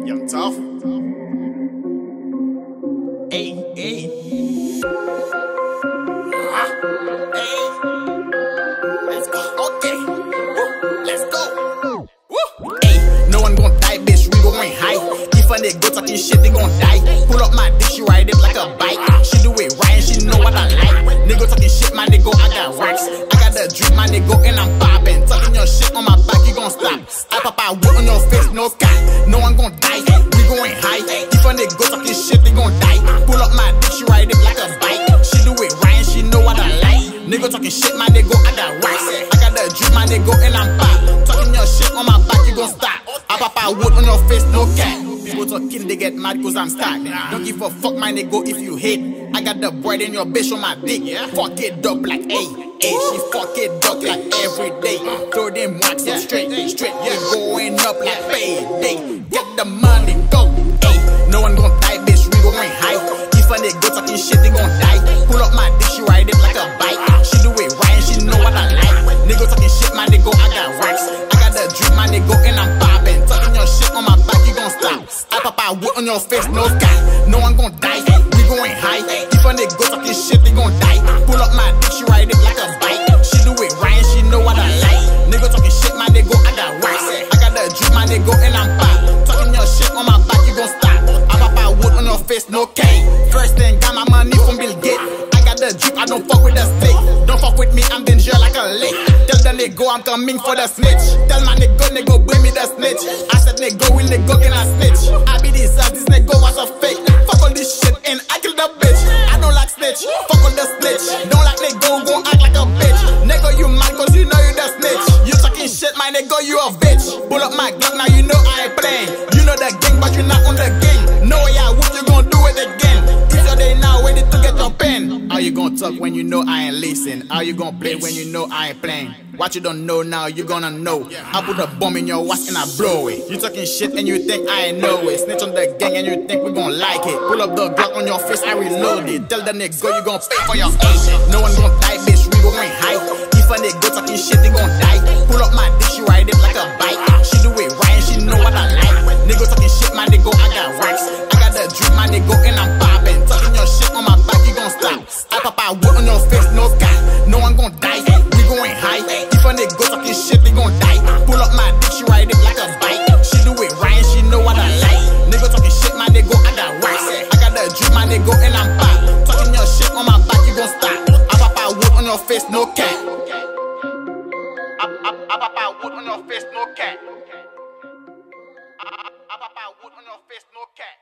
Young Tough. Hey, hey. Hey. Let's go. Okay. Woo. Let's go. Woo. Hey, no one gon' die, bitch. We going high. If a nigga talking shit, they gon' die. Pull up my dick, she ride it like a bike. She do it right and she know what I like. Nigga talking shit, my nigga, I got racks. I got the drip, my nigga, and I'm poppin'. Talking your shit on my back, you gon' stop. I pop out wood on your face, no cap. No one gon' die. We going high. If a nigga talking shit, they gon' die. Pull up my dick, she ride it like a bike. She do it right and she know what I like. Nigga talking shit, my nigga, I got racks. I got the drip, my nigga, and I'm pop. Talking your shit on my back, you gon' stop. I pop out wood on your face, no cap. People talking, they get mad cause I'm stacked. Don't give a fuck, my nigga, if you hate. I got the bread in your bitch on my dick. Fuck it up like ayy. She fuck it up like every day. Throw them wax up straight. Yeah, going up like payday. Get the money, go. Ayy, no one gon' die, bitch. We going high. If a nigga talking shit, they gon' die. Pull up my dick, she ride it like a bike. She do it right and she know what I like. Nigga talking shit, my nigga, I got racks. I got the drip, my nigga, and I'm poppin'. Talking your shit on my back, you gon' stop. I pop out wood on your face, no cap. No one gon' die. We going high. If a nigga talking shit, they gon' die. Pull up my dick, she ride it like a bike. She do it right and she know what I like. Nigga talking shit, my nigga, I got racks. I got the drip, my nigga, and I'm pop. Talking your shit on my back, you gon' stop. I pop out wood on your face, no cap. First thing, got my money from Bill Gates. I got the drip, I don't fuck with the stick. Don't fuck with me, I'm danger like a lick. Tell the nigga I'm coming for the snitch. Tell my nigga, bring me the snitch. I said nigga, we nigga, can I snitch? I be this nigga was a fake. Fuck all this shit and I kill the bitch. I don't like snitch, fuck all the snitch. Don't like nigga, gon' act like a bitch. Nigga, you mad cause you know you the snitch. You talking shit, my nigga, you a bitch. Pull up my Glock, now you know I ain't playing. You know the gang, but you not on the gang. No way I would, you gon' do it again. It's your day now, ready to get your pen. How you gon' talk when you know I ain't listen? How you gon' play when you know I ain't playing? What you don't know now, you gonna know. I put a bomb in your ass and I blow it. You talking shit and you think I ain't know it. Snitch on the gang and you think we gon' like it. Pull up the Glock on your face, I reload it. Tell the nigga you gon' pay for your ass. No one gon' die, bitch, we going high. If a nigga talking shit, they gon' die. Pull up my dick, she ride it like a bike. She do it right and she know what I like. Nigga talking shit, my nigga, I got racks. I got the drip, my nigga, and I'm poppin'. Talking your shit on my back, you gon' stop. I pop out wood on your face, no cap. No one gon' die, we going high. If a nigga talking shit, they gon' die. Pull up my dick, she ride it like a bike. She do it right and she know what I like. Nigga talking shit, my nigga, I got racks. I got the drip, my nigga, and I'm pop. Talking your shit on my back, you gon' stop. I pop out wood on your face, no cap. I pop out wood on your face, no cap. I pop out wood on your face, no cap.